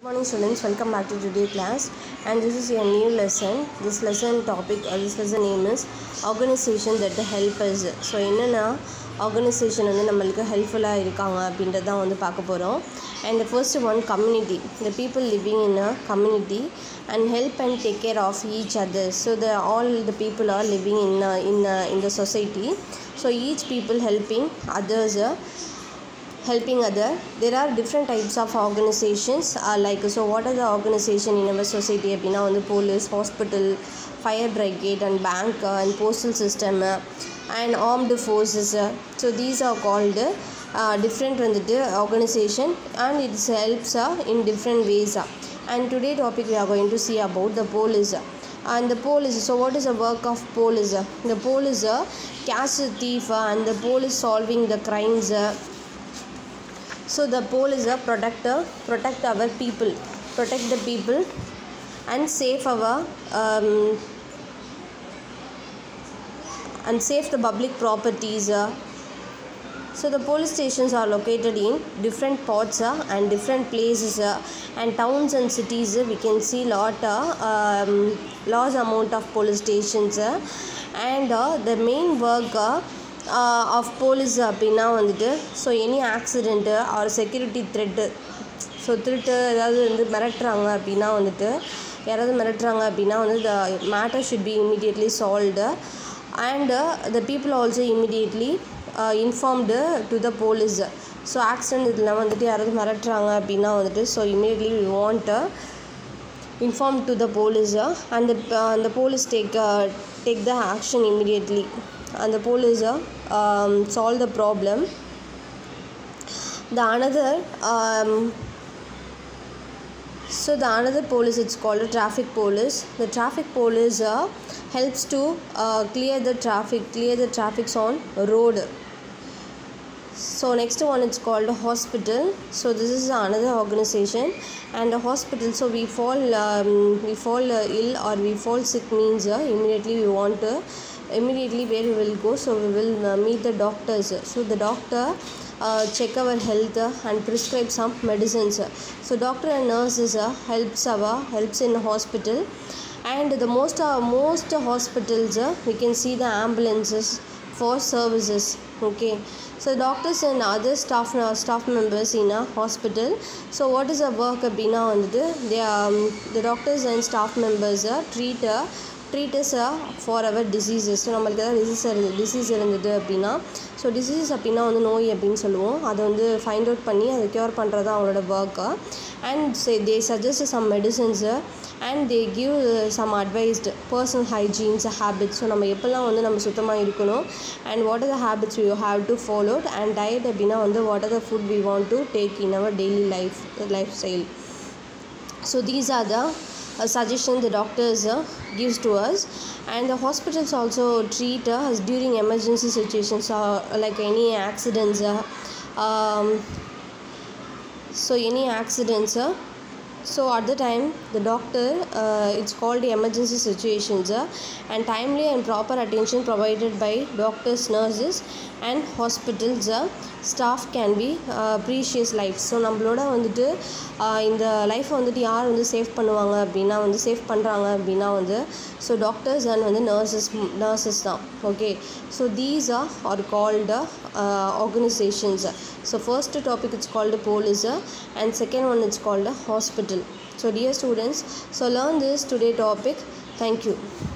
Morning students, welcome back to today's class, and this is your new lesson. This lesson topic or this lesson name is organization that help us. So என்னன்னா organization வந்து நம்மளுக்கு ஹெல்ப்ஃபுல்லா இருக்காங்க அப்படின்றத தான் வந்து பார்க்க போறோம். And the first one, community. The people living in a community and help and take care of each other. So all the people are living in the society. So each people helping others. Helping other. There are different types of organizations so what are the organization in our society appadina on the police, hospital, fire brigade and bank and postal system and armed forces. So these are called different organization and it helps in different ways. And today topic we are going to see about the police. And the police, so what is the work of police? The police catch the thief and the police solving the crimes. So the police protect our people, protect the people and save our and save the public properties. So the police stations are located in different parts and different places and towns and cities. We can see large amount of police stations and the main work of police அப்படின்னா வந்துட்டு so any accident or security threat so திருட்டு ஏதாவது வந்து மிரட்டுறாங்க அப்படின்னா வந்துட்டு யாராவது மிரட்டுறாங்க அப்படின்னா வந்து the matter should be immediately solved and the people also immediately informed to the police. So accident இதில் வந்துட்டு யாராவது மிரட்டுறாங்க அப்படின்னா வந்துட்டு so immediately we want inform to the police and the police take the action immediately and the police solve the problem. The another police, it's called a traffic police. The traffic police helps to clear the traffics on road. So next one, it's called a hospital. So this is another organization and a hospital. So we fall ill or we fall sick means immediately we want to immediately where we will go. So we will meet the doctors. So the doctor check our health and prescribe some medicines. So doctor and nurses helps in the hospital. And the most hospitals we can see the ambulances for services. Okay, so doctors and other staff members in a hospital. So what is the work அப்படின்னா வந்துட்டு the doctors and staff members treat us for our diseases. So நம்மளுக்கு ஏதாவது disease இருந்தது அப்படின்னா so disease அப்படின்னா வந்து நோய் அப்படின்னு சொல்லுவோம். அதை வந்து ஃபைண்ட் அவுட் பண்ணி அதை க்யூர் பண்ணுறது தான் அவங்களோட work. And they suggest some medicines and they give some advised personal hygiene habits. So நம்ம எப்போல்லாம் வந்து நம்ம சுத்தமாக இருக்கணும் and what are the habits we have to follow and diet அப்படின்னா வந்து what are the food we want to take in our daily lifestyle. So these are the suggestions the doctors gives to us. And the hospitals also treat us during emergency situations like any accidents. So any accidents so at the time the doctor it's called emergency situations and timely and proper attention provided by doctors, nurses and hospitals staff can be precious lives. So நம்மளோட வந்துட்டு இந்த லைஃப்பை வந்துட்டு யார் வந்து save பண்ணுவாங்க அப்படின்னா வந்து சேவ் பண்ணுறாங்க அப்படின்னா வந்து ஸோ டாக்டர்ஸ் அண்ட் வந்து நர்சஸ் தான். Okay, so these are called organizations. So first topic it's called police and second one it's called hospital. So dear students, so learn this today topic. Thank you.